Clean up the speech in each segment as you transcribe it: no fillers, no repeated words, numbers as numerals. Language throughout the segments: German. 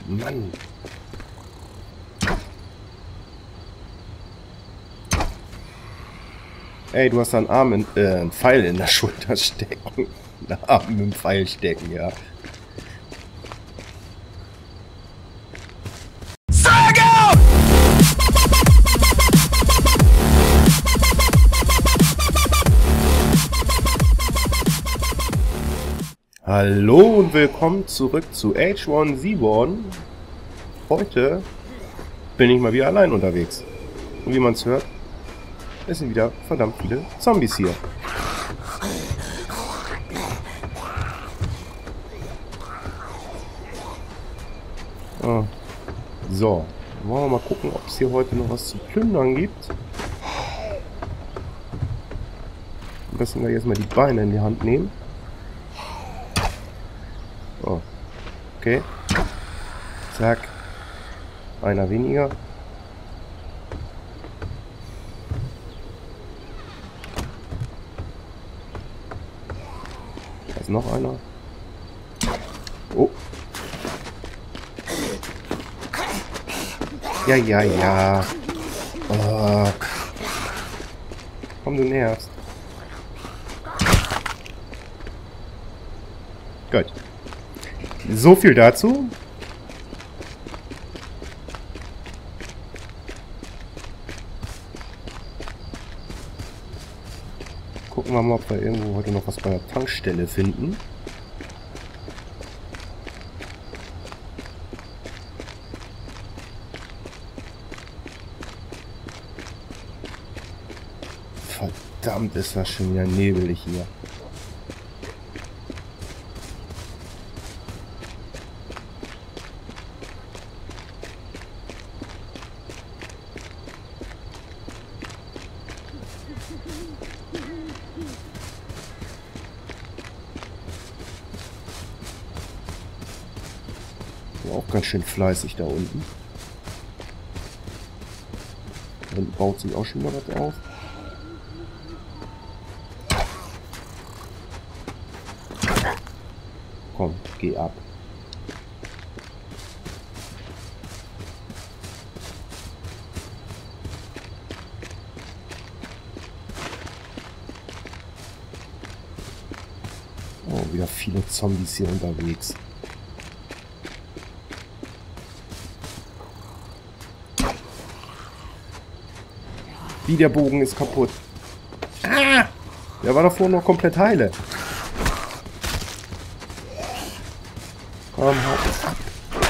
Mann. Ey, du hast da einen Pfeil in der Schulter stecken. Einen Arm mit dem Pfeil stecken, ja. Hallo und willkommen zurück zu H1Z1. Heute bin ich mal wieder allein unterwegs. Und wie man es hört, es sind wieder verdammt viele Zombies hier. Ah. So, wollen wir mal gucken, ob es hier heute noch was zu plündern gibt. Am besten gleich erstmal die Beine in die Hand nehmen. Oh. Okay. Zack. Einer weniger. Da ist noch einer. Oh. Ja, ja, ja. Oh. Komm, du nervst. Gut. So viel dazu. Gucken wir mal, ob wir irgendwo heute noch was bei der Tankstelle finden. Verdammt, ist das schon wieder nebelig hier. Auch ganz schön fleißig da unten. Dann baut sich auch schon mal was auf. Komm, geh ab. Oh, wieder viele Zombies hier unterwegs. Wie, der Bogen ist kaputt. Ah! Der war davor noch komplett heile. Komm, hau ab.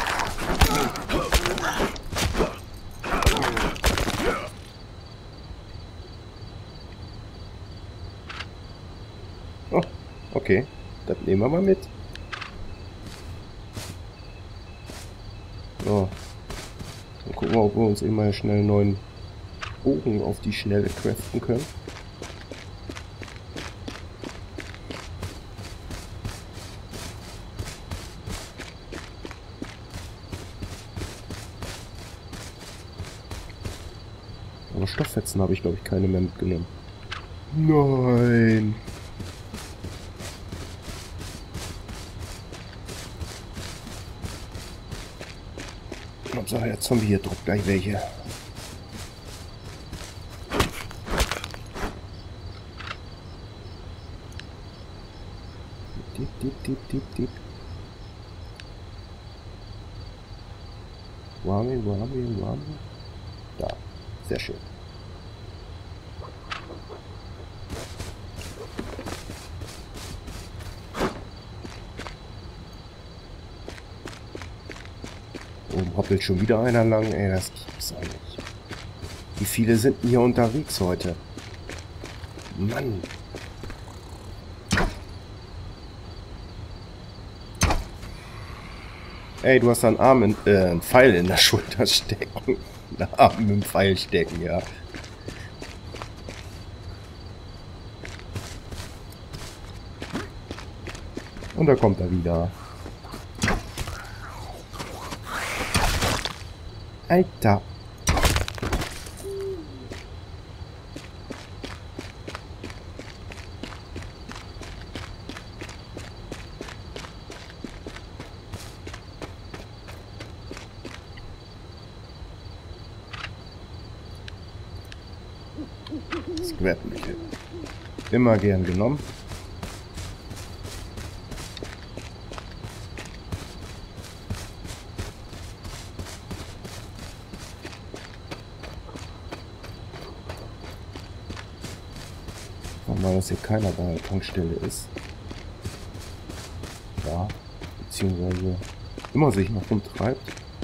Oh, okay. Das nehmen wir mal mit. So. Dann gucken wir, ob wir uns eben mal schnell einen neuen Bogen auf die Schnelle craften können. Aber Stofffetzen habe ich, glaube ich, keine mehr mitgenommen. Nein! Hauptsache, der Zombie hier druckt gleich welche. Diep. Wami. Da, sehr schön. Oben hoppelt schon wieder einer lang, ey, das gibt's auch nicht. Wie viele sind denn hier unterwegs heute? Mann. Ey, du hast da einen Pfeil in der Schulter stecken. Einen Arm mit dem Pfeil stecken, ja. Und da kommt er wieder. Alter. Squad-Mittel. Immer gern genommen. Mal, dass hier keiner bei der Tankstelle ist. Ja, beziehungsweise immer sich noch rumtreibt.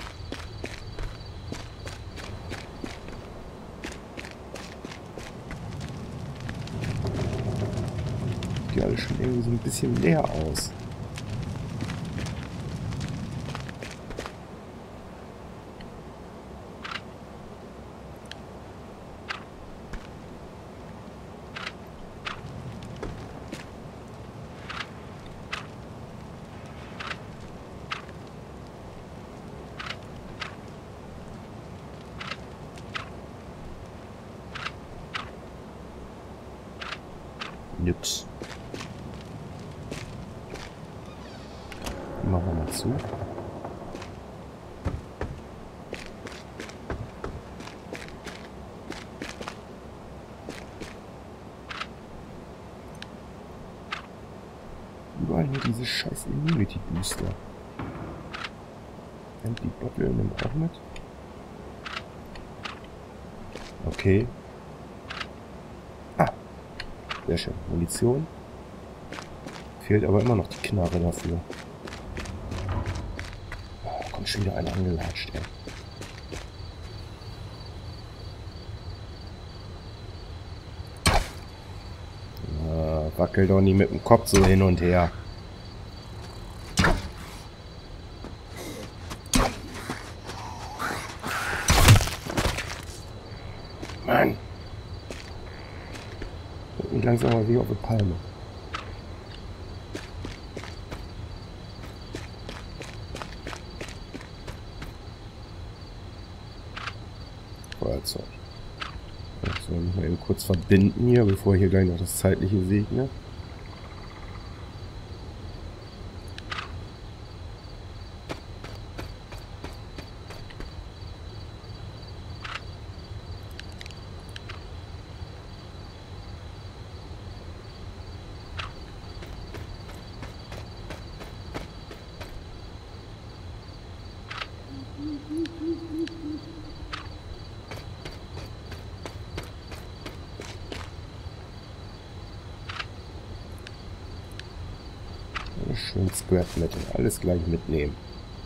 Die alle schon irgendwie so ein bisschen leer aus. Nix. Machen wir mal zu. Überall hier diese scheiß Immunity Booster. Und die Bottle nimmt auch mit. Okay. Sehr schön. Munition. Fehlt aber immer noch die Knarre dafür. Oh, kommt schon wieder einer angelatscht, ey. Wackel doch nie mit dem Kopf so hin und her. Mann. Und langsam mal wie auf eine Palme. Feuerzeug. So, mal eben kurz verbinden hier, bevor ich hier gleich noch das Zeitliche segne. Schön Scrap Metal, alles gleich mitnehmen.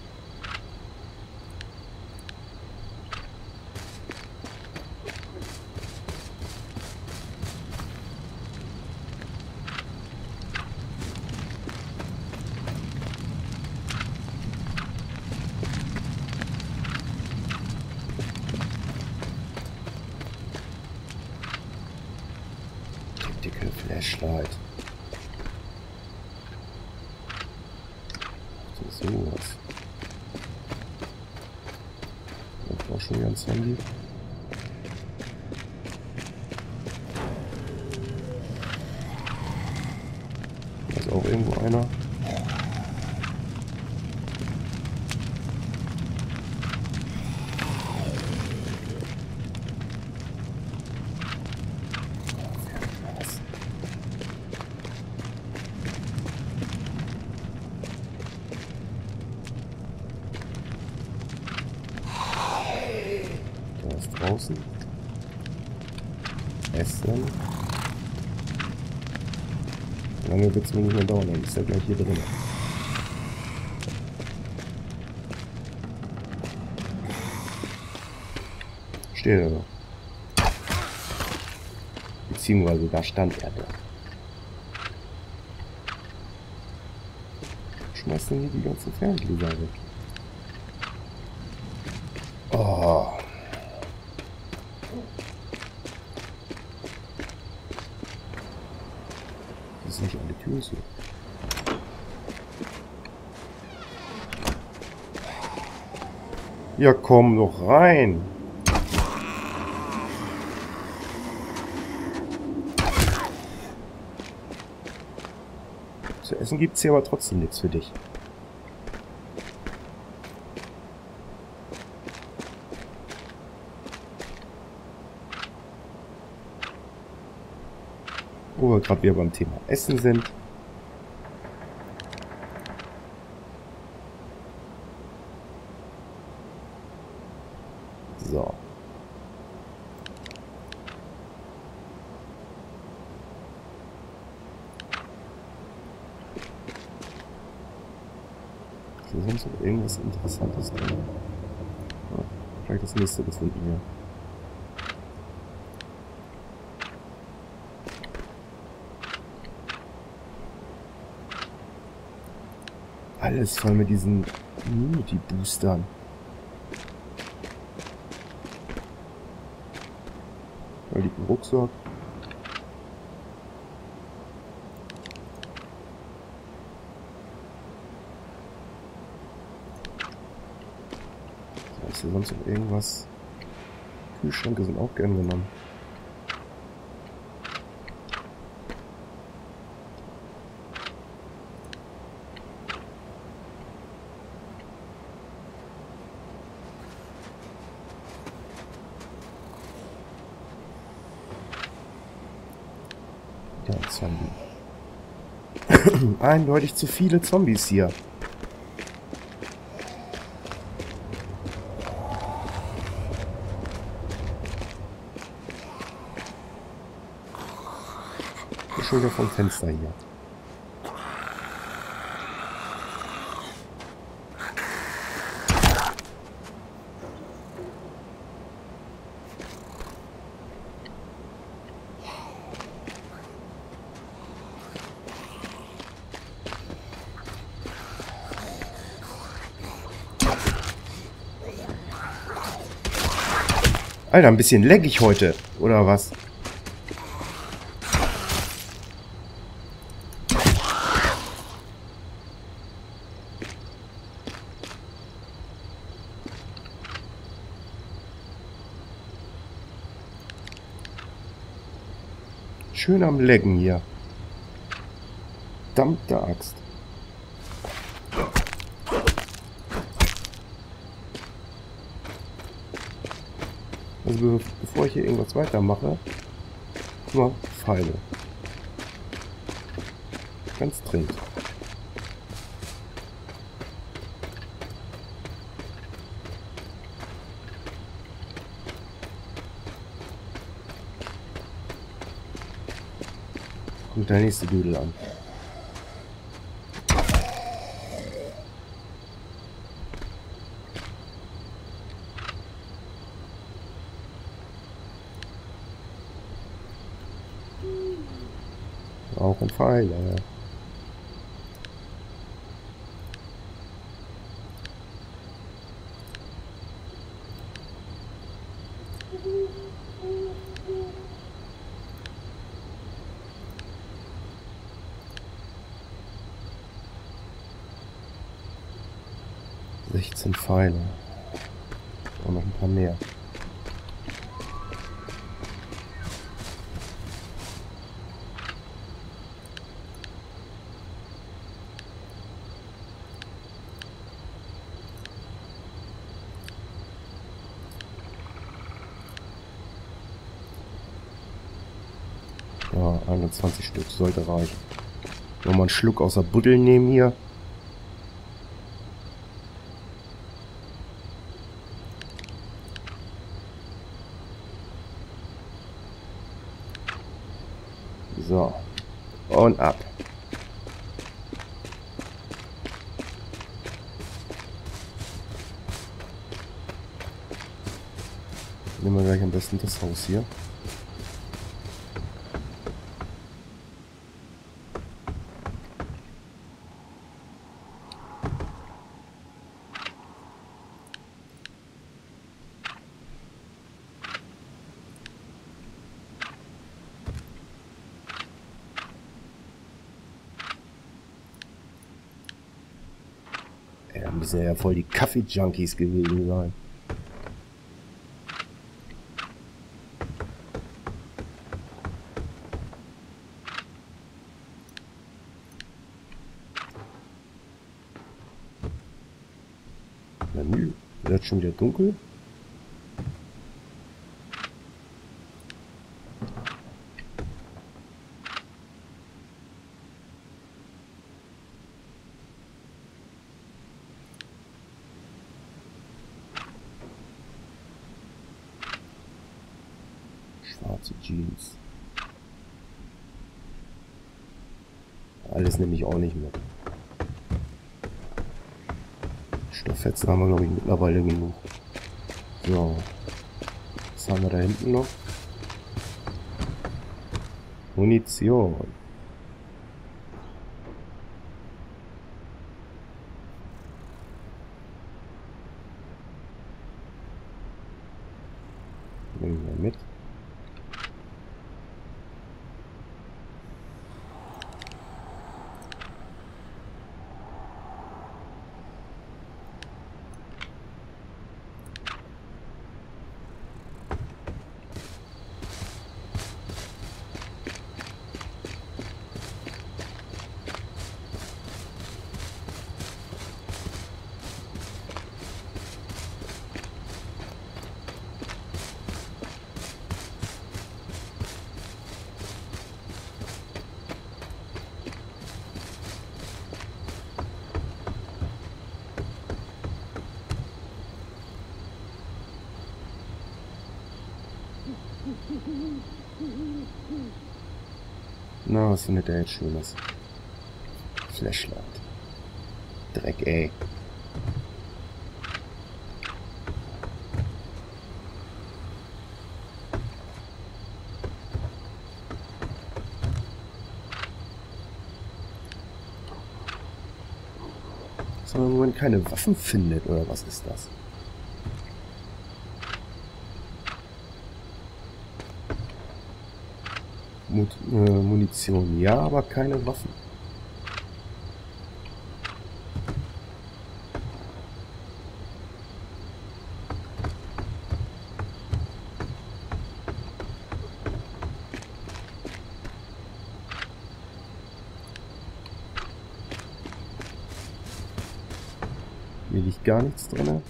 Dicke Flashlight. Sowas. Das war schon ganz Handy. Da ist auch irgendwo einer. Draußen. Essen. Lange wird es mir nicht mehr dauern, dann ist er gleich hier drin. Steht er noch. Beziehungsweise da stand er da. Schmeißt denn hier die ganzen Ferngläser weg? Oh. Nicht alle Türen zu. Ja, komm doch rein. Zu essen gibt es hier aber trotzdem nichts für dich. Wo wir gerade wieder beim Thema Essen sind. So. Ist hier sonst noch irgendwas Interessantes drin? Ja, vielleicht das nächste gefunden hier. Alles voll mit diesen Immunity-Boostern. Da liegt ein Rucksack. So, ist hier sonst noch irgendwas? Kühlschränke sind auch gern genommen. Ja, Zombie. Eindeutig zu viele Zombies hier. Schon wieder vom Fenster hier. Alter, ein bisschen leckig heute, oder was? Schön am Lecken hier. Verdammte Axt. Also bevor ich hier irgendwas weitermache, guck mal, Pfeile. Ganz dringend. Kommt der nächste Dudel an. Auch ein Pfeil, ja. ...16 Pfeile. Und noch ein paar mehr. Ja, 21 Stück sollte reichen. Nochmal einen Schluck aus der Buddel nehmen hier. So. Und ab. Nehmen wir gleich am besten das Haus hier. Ja, müssen ja voll die Kaffee-Junkies gewesen sein. Na nö, wird schon wieder dunkel. Schwarze Jeans. Alles nehme ich auch nicht mit. Stofffetzen haben wir, glaube ich, mittlerweile genug. So. Was haben wir da hinten noch? Munition. Nehmen wir mit. Na, was findet der jetzt Schönes? Flashlight. Dreck, ey. Dass man im Moment keine Waffen findet, oder was ist das? Munition, ja, aber keine Waffen. Hier liegt gar nichts drin.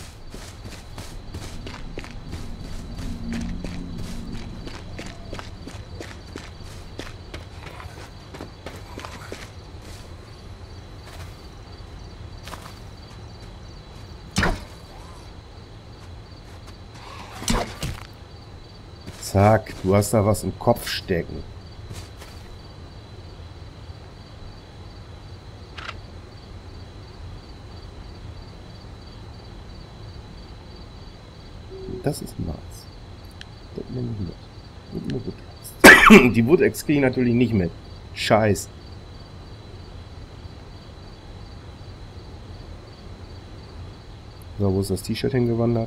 Zack, du hast da was im Kopf stecken. Das ist Mars. Das nehme ich mit. Die Wood-Ex kriege ich natürlich nicht mit. Scheiß. So, wo ist das T-Shirt hingewandert?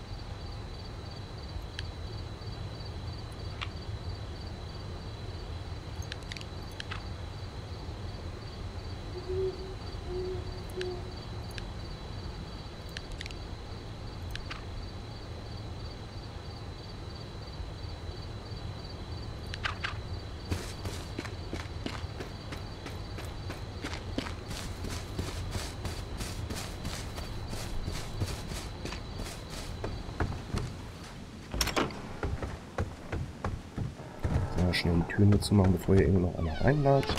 Schnell die Türen hier zu machen, bevor hier irgendwo noch einer reinlatscht.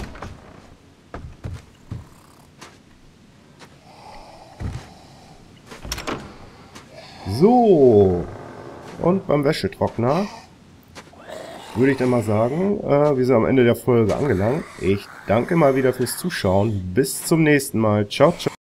So, und beim Wäschetrockner würde ich dann mal sagen, wir sind am Ende der Folge angelangt. Ich danke mal wieder fürs Zuschauen. Bis zum nächsten Mal. Ciao, ciao.